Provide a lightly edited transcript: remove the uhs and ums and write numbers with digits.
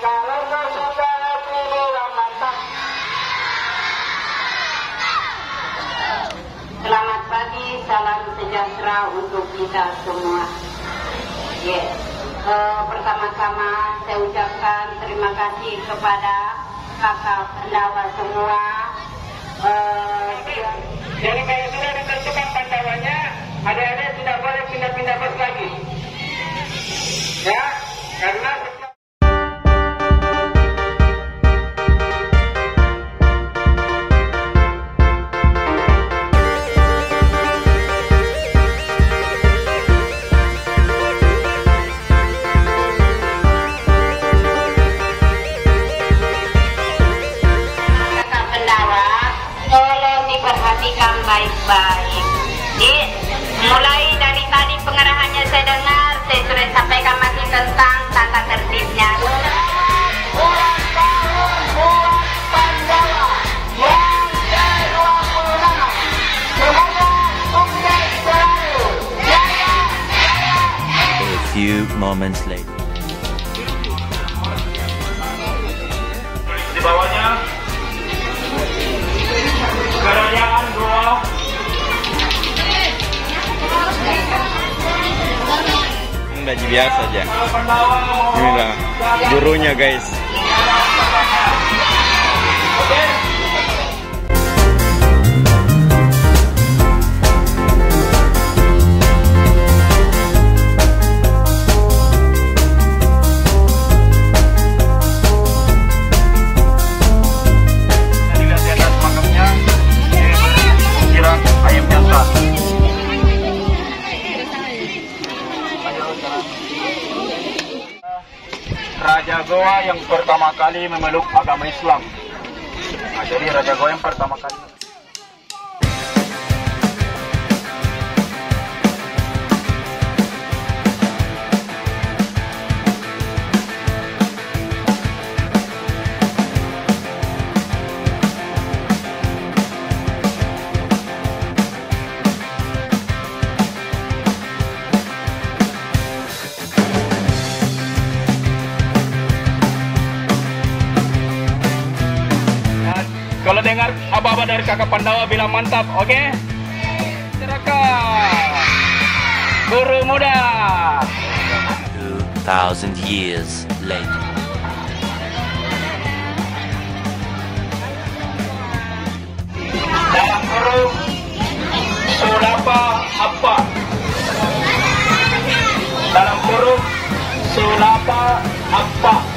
Selamat pagi, salam sejahtera untuk kita semua. Pertama-tama saya ucapkan terima kasih kepada kakak pendawa semua. Jadi kalau sudah ditentukan pandawanya, adik-adik tidak boleh pindah-pindah bos lagi. Ya, karena perhatikan baik-baik. Mulai dari tadi pengarahannya saya dengar, saya sudah sampaikan masih tentang tata tertibnya. Ulang tahun buat Pandawa yang ke-26. Semoga sukses selalu. Jaya, jaya. A few moments later. Di bawahnya Kerajaan Goa. Baju biasa aja. Inilah gurunya guys. Raja Goa yang pertama kali memeluk agama Islam. Nah, jadi Raja Goa yang pertama kali. Kalau dengar aba-aba dari kakak Pandawa bilang mantap, oke? Silakan, guru muda. 2000 years later. Dalam kurung sulapa apa? Dalam kurung sulapa apa?